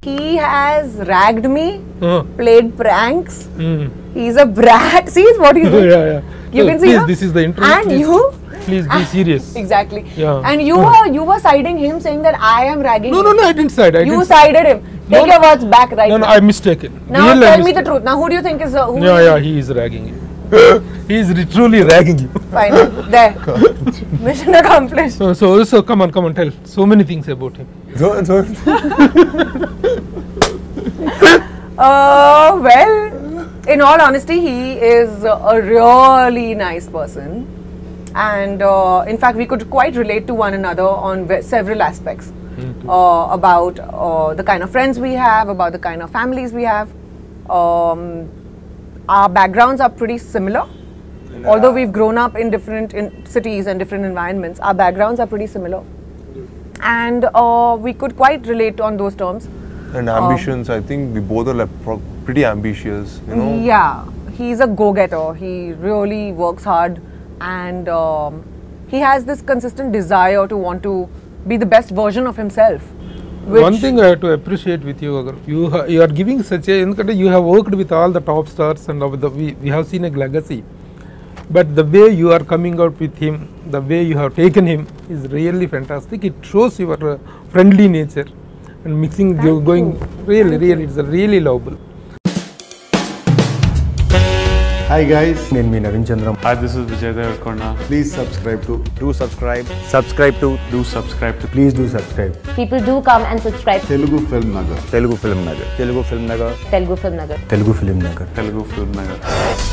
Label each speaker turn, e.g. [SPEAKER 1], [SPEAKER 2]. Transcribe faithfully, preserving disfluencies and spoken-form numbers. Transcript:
[SPEAKER 1] He has ragged me,
[SPEAKER 2] uh.
[SPEAKER 1] played pranks.
[SPEAKER 2] Mm.
[SPEAKER 1] He's a brat. See what he's doing?
[SPEAKER 2] yeah, yeah.
[SPEAKER 1] You
[SPEAKER 2] so
[SPEAKER 1] can see
[SPEAKER 2] please,
[SPEAKER 1] now?
[SPEAKER 2] This is the intro.
[SPEAKER 1] And
[SPEAKER 2] please,
[SPEAKER 1] you?
[SPEAKER 2] Please be serious.
[SPEAKER 1] Exactly.
[SPEAKER 2] Yeah.
[SPEAKER 1] And you were you were siding him, saying that I am ragging
[SPEAKER 2] No,
[SPEAKER 1] him.
[SPEAKER 2] no, no, I didn't side. I
[SPEAKER 1] You
[SPEAKER 2] didn't
[SPEAKER 1] sided him. Take
[SPEAKER 2] no,
[SPEAKER 1] your words back right
[SPEAKER 2] No, no,
[SPEAKER 1] now.
[SPEAKER 2] I'm mistaken.
[SPEAKER 1] Now
[SPEAKER 2] Real
[SPEAKER 1] tell
[SPEAKER 2] I'm
[SPEAKER 1] me the
[SPEAKER 2] mistaken.
[SPEAKER 1] truth. Now who do you think is uh, who?
[SPEAKER 2] Yeah,
[SPEAKER 1] is
[SPEAKER 2] yeah, he is ragging you. he is re- truly ragging you.
[SPEAKER 1] Fine. There. Mission accomplished.
[SPEAKER 2] So, so, so, come on, come on, tell. So many things about him.
[SPEAKER 3] So, so.
[SPEAKER 1] uh, well, in all honesty, he is a really nice person. And uh, in fact, we could quite relate to one another on ve- several aspects. Mm-hmm. uh, about uh, the kind of friends we have, about the kind of families we have. Um, our backgrounds are pretty similar. Yeah. Although we've grown up in different in cities and different environments, our backgrounds are pretty similar. And uh, we could quite relate on those terms.
[SPEAKER 3] And ambitions, um, I think we both are like pretty ambitious, you know.
[SPEAKER 1] Yeah, he's a go-getter. He really works hard. And um, he has this consistent desire to want to be the best version of himself.
[SPEAKER 2] One thing I have to appreciate with you, Agar, you ha you are giving such a, you have worked with all the top stars and the, we, we have seen a legacy. But the way you are coming out with him, the way you have taken him is really fantastic. It shows your uh, friendly nature and mixing, you going really, Thank really, you. It's a really lovable.
[SPEAKER 4] Hi guys, నేను మీ Naveen Chandram.
[SPEAKER 5] Hi, this is Vijay Devarakonda.
[SPEAKER 4] Please subscribe to.
[SPEAKER 3] Do subscribe. Subscribe to.
[SPEAKER 5] Do subscribe to.
[SPEAKER 4] Please do subscribe.
[SPEAKER 6] People do come and subscribe.
[SPEAKER 4] Telugu Film Nagar.
[SPEAKER 3] Telugu Film Nagar. Telugu Film Nagar.
[SPEAKER 6] Telugu Film Nagar.
[SPEAKER 4] Telugu Film Nagar.
[SPEAKER 5] Telugu Film Nagar.